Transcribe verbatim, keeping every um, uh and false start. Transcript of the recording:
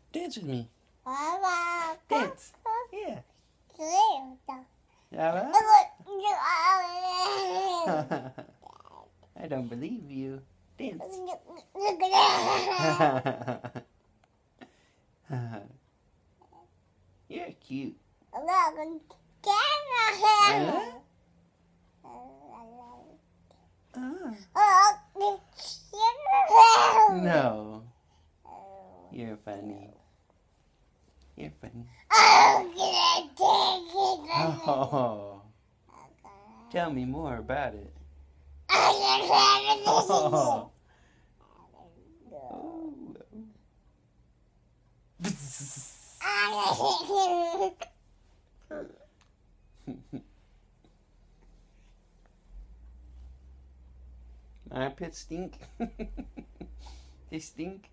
Dance with me. Dance. Dance. Yeah. Yeah. I don't believe you. Dance. You're cute. Huh? Uh. No. You're funny. You're funny. Oh. Tell me more about it. Oh. My armpits stink. They stink.